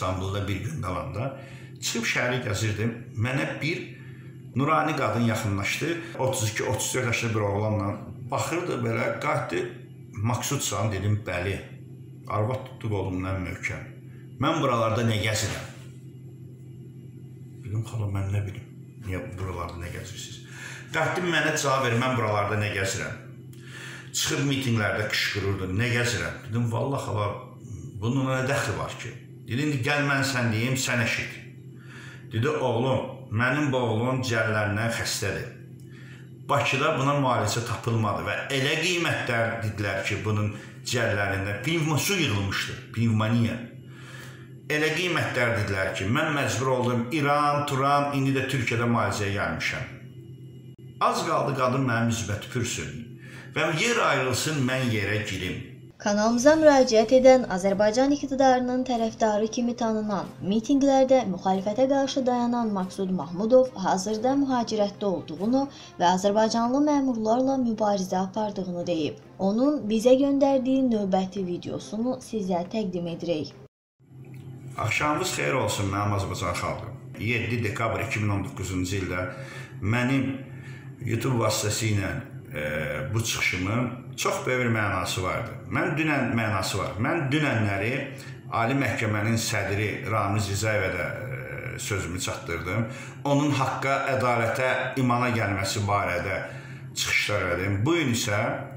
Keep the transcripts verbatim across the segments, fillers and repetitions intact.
İstanbulda bir gün qalanda. Çıxıb şəhəri gəzirdim. Mənə bir nurani qadın yaxınlaşdı. otuz iki otuz dörd yaşında bir oğlanla baxırdı belə, qayıtdı. Maksudsan, dedim, bəli. Arvad tutdu qolumdan möhkəm. Mən buralarda nə gəzirəm? Dedim, xala, mən nə bilim, niyə buralarda nə gəzirsiniz? Qayıtdım, mənə cavab verir, mən buralarda nə gəzirəm? Çıxıb mitinlərdə qışqırırdı, nə gəzirəm? Dedim, valla xala, bunun nə dəxli var ki? Dedim, gəl mən sən deyim, sən eşit. Dedi, oğlum, mənim bu oğlum cəllərindən xəstədir. Bakıda buna müalicə tapılmadı və elə qiymətlər dedilər ki, bunun cəllərində pnevmosu yığılmışdır, pnevmoniya. Elə qiymətlər dedilər ki, mən məcbur oldum İran, Turan, indi də Türkiyədə müalicəyə gəlmişəm. Az qaldı qadın mənim üzümə tüpürsün və yer ayrılsın, mən yerə girim. Kanalımıza müraciət edən Azərbaycan iqtidarının tərəfdarı kimi tanınan, mitinqlərdə müxalifətə qarşı dayanan Maksud Mahmudov hazırda mühacirətdə olduğunu və Azərbaycanlı məmurlarla mübarizə apardığını deyib. Onun bizə göndərdiyi növbəti videosunu sizə təqdim edirik. Axşamınız xeyir olsun mənim Azərbaycan xalqı. yeddi dekabr iki min on doqquzuncu ildə mənim YouTube vasitəsilə e, bu çıxışımın çox böyük bir mənası vardı. Mən dünən mənası var. Mən dünənləri Ali Məhkəmənin sədri Ramiz Rizayevə də e, sözümü çatdırdım. Onun haqqa, ədalətə, imana gəlməsi barədə çıxışlar elədim. Bu gün isə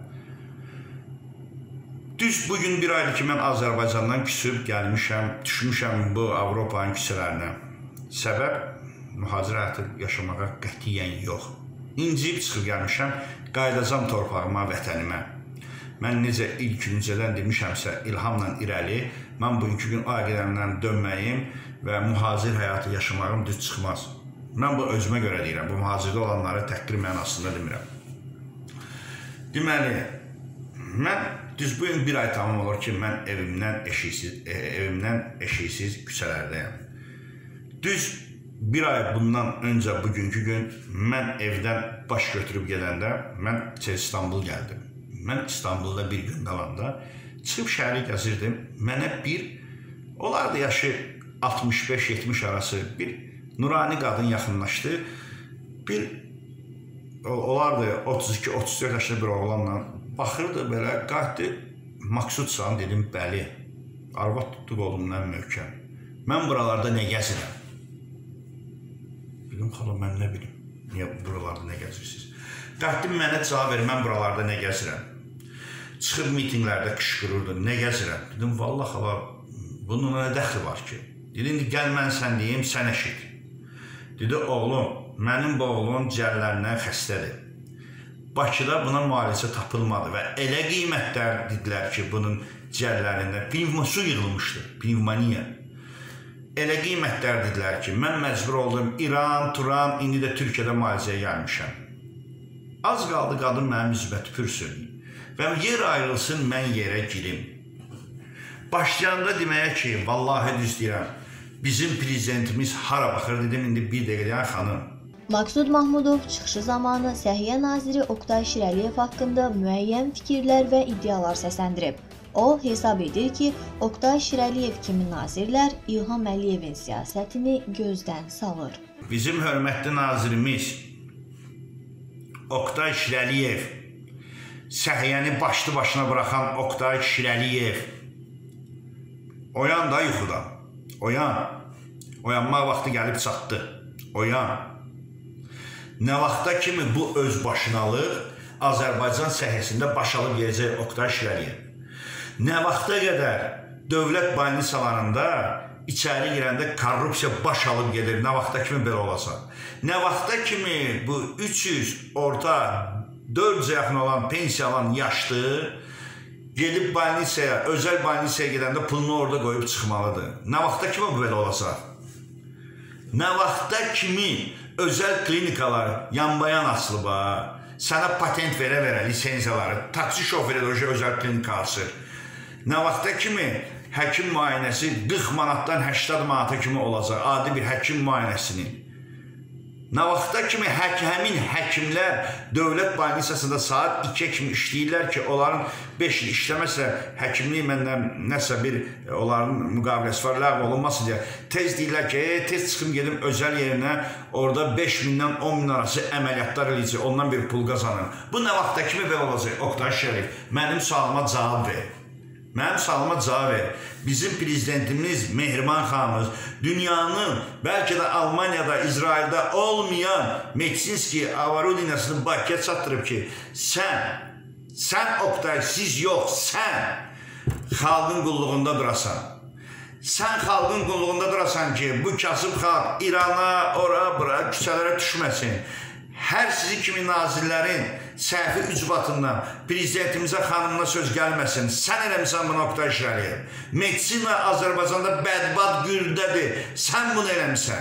düz bugün bir aydır ki, mən Azərbaycandan küsüb gəlmişəm, düşmüşəm bu Avropanın küçələrinə. Səbəb, mühacir həyatı yaşamağa qətiyyən yox. İnciyib çıxıb gəlmişəm, qaydacam torpağıma, vətənimə. Mən necə ilk güncədən demişəmsə, ilhamla irəli, mən bugünkü gün aqidəmdən dönməyim və mühacir həyatı yaşamağım düz çıxmaz. Mən bu özümə görə deyirəm, bu mühacirdə olanları təhqir mənasında demirəm. Deməli, mən düz bugün bir ay tamam olur ki, mən evimdən eşiksiz, e, evimdən eşiksiz küçələrdəyəm. Düz bir ay bundan öncə bugünkü gün mən evdən baş götürüb gedəndə mən İstanbul gəldim. Mən İstanbulda bir gün qalanda çıxıb şəhəri gəzirdim. Mənə bir, olardı yaşı altmış beş yetmiş arası bir nurani qadın yaxınlaşdı. Bir, olardı otuz iki otuz dörd yaşında bir oğlanla baxırdı belə, qayıtdı. Maksudsan, dedim, bəli. Arvad tutdu qolumdan möhkəm. Mən buralarda nə gəzirəm? Dedim, xala, mən nə bilim, niyə buralarda nə gəzirsiniz? Qayıtdım, mənə cavab verir, mən buralarda nə gəzirəm? Çıxıb mitinlərdə qışqırırdı, nə gəzirəm? Dedim, valla xala, bunun nə dəxli var ki? Dedim, gəl mən sən deyim, sən eşit. Dedi, oğlum, mənim bu oğlum cəllərindən xəstədir. Bakıda buna müalicə tapılmadı və elə qiymətlər dedilər ki, bunun cəllərində pnevmosu yığılmışdır, pnevmoniya. Elə qiymətlər dedilər ki, mən məcbur oldum İran, Turan, indi də Türkiyədə müalicəyə gəlmişəm. Az qaldı qadın mənim üzümə tüpürsün və yer ayrılsın, mən yerə girim. Başlayanda deməyə ki, vallahi düz deyirəm, bizim prezidentimiz hara baxır, dedim, indi bir dəqiqə xanım. Maksud Mahmudov çıxışı zamanı Səhiyyə Naziri Oqtay Şirəliyev haqqında müəyyən fikirlər və iddialar səsləndirib. O, hesab edir ki, Oqtay Şirəliyev kimi nazirlər İlham Əliyevin siyasətini gözdən salır. Bizim hörmətli nazirimiz Oqtay Şirəliyev, səhiyyəni başlı başına bıraxan Oqtay Şirəliyev, oyan da yuxudan, oyan, oyanmaq vaxtı gəlib çatdı, oyan. Nə vaxta kimi bu öz başınalıq Azərbaycan səhiyyəsində baş alıb yerəcək Oqtay Şirəliyev. Nə vaxta qədər dövlət balnisalarında içəri girəndə korrupsiya baş alıb gedir, nə vaxta kimi belə olacaq. Nə vaxta kimi bu üç yüz orta dörd yüzə yaxın olan pensiya alan yaşlı gedib balnisaya, özəl balnisaya gedəndə pulunu orada qoyub çıxmalıdır. Nə vaxta kimi bu belə olacaq? Nə vaxta kimi özəl klinikalar yanbayan açılıb, sənə patent verə-verə lisenziyaları, taksi şoförü də özəl klinika açır. Nə vaxta kimi həkim müayinəsi qırx manatdan səksən manata kimi olacaq, adi bir həkim müayinəsinin. Nə vaxta kimi hək, həmin həkimlər dövlət balnisasında saat ikiyə kimi işləyirlər ki, onların beş il işləməsə, həkimlik məndən nəsə bir onların müqaviləsi var, ləğv olunması deyə. Tez deyirlər ki, e, tez çıxım gedim özəl yerinə, orada beş mindən on min arası əməliyyatlar eləyəcək, ondan bir pul qazanır. Bu nə vaxta kimi belə olacaq? Oqtay Şərif, mənim sualıma cavab ver. Mənim sualıma cavab ver. Bizim prezidentimiz, Mehriban xanımız, dünyanın, bəlkə də Almaniyada, İsraildə olmayan Medsinski avarodinasını Bakıya çatdırıb ki, sən, sən Oqtay, siz yox, sən xalqın qulluğunda durasan. Sən xalqın qulluğunda durasan ki, bu kasıb xalq İrana, ora, bura, küçələrə düşməsin. Hər sizi kimi nazirlərin səhvi ücbatından prezidentimizə, xanımına söz gəlməsin. Sən eləmişsən bunu Oqtay Şərif. Medisina Azərbaycanda bədbad gürdədir. Sən bunu eləmişsən.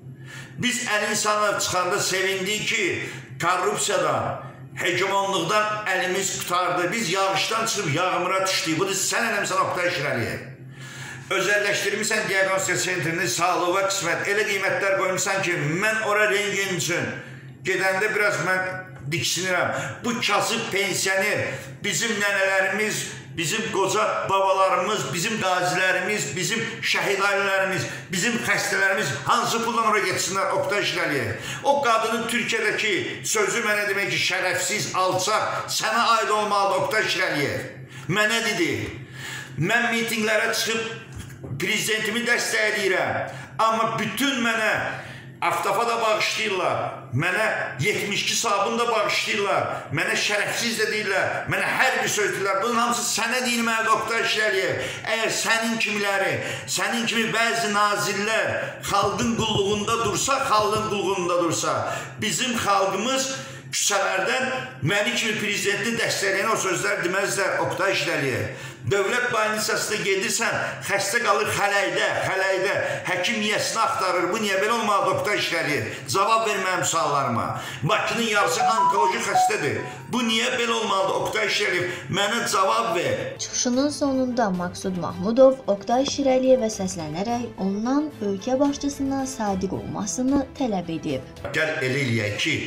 Biz əl insana çıxanda sevindik ki, korrupsiyadan, hegemonluqdan əlimiz qutardı. Biz yağışdan çıxıb yağmura düşdük. Bunu sən eləmişsən Oqtay Şərif. Özəlləşdirmişsən diagnostika sentrini, sağlığa qismət. Elə qiymətlər qoymuşsan ki, mən ora rengin üçün gedəndə biraz mən diksinirəm. Bu kasıb pensioner, bizim nənələrimiz, bizim qoca babalarımız, bizim qazilərimiz, bizim şəhid ailələrimiz, bizim xəstələrimiz hansı puldan oraya getsinlər Oqtay Şərif? O qadının Türkiyədəki sözü mənə demək ki, şərəfsiz, alçaq, sənə aid olmalıdır Oqtay Şərif. Mənə dedi, mən mitinglərə çıxıb prezidentimi dəstəkləyirəm, amma bütün mənə Aftafa da bağışlayırlar, mənə yetmiş iki sabun da bağışlayırlar, mənə şərəfsiz də deyirlər, mənə hər bir söz deyirlər. Bunun hamısı sənə deyilməlidir Oqtay Şərif. Əgər sənin kimiləri, sənin kimi bəzi nazirlər xalqın qulluğunda dursa, xalqın qulluğunda dursa, bizim xalqımız küçələrdən məni kimi prezidentini dəstəkləyən o sözlər deməzlər Oqtay Şərif. Dövlət balnisasına gedirsən, xəstə qalır xələkdə, xələkdə, həkim niyəsini axtarır. Bu niyə belə olmalıdır Oqtay Şərif? Cavab ver mənim suallarıma. Bakının yarısı onkoloji xəstədir. Bu niyə belə olmalıdır Oqtay Şərif? Mənə cavab ver. Çıxışının sonunda Maksud Mahmudov Oqtay Şirəliyevə səslənərək ondan ölkə başçısına sadiq olmasını tələb edib. Gəl elə eləyək ki,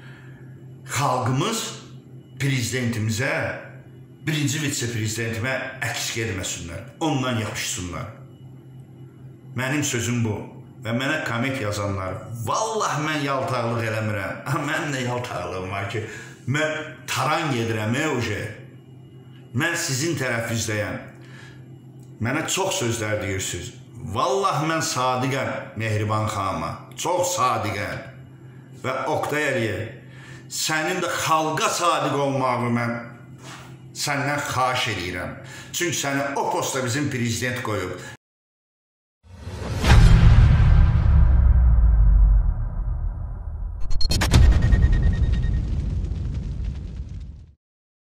xalqımız prezidentimizə, birinci vitse-prezidentimə əks gelməsinlər, ondan yapışsınlar. Mənim sözüm bu və mənə komment yazanlar, vallah mən yaltaqlıq eləmirəm, mən nə yaltaqlığım var ki, mən taran gedirəm, uje. Mən sizin tərəfizdəyəm, mənə çox sözlər deyirsiniz. Vallah mən sadiqəm Mehriban xanıma, çox sadiqəm və Oqtay Əliyev, sənin də xalqa sadiq olmağı mən səndən xahiş edirəm. Çünki səni o posta bizim prezident qoyub.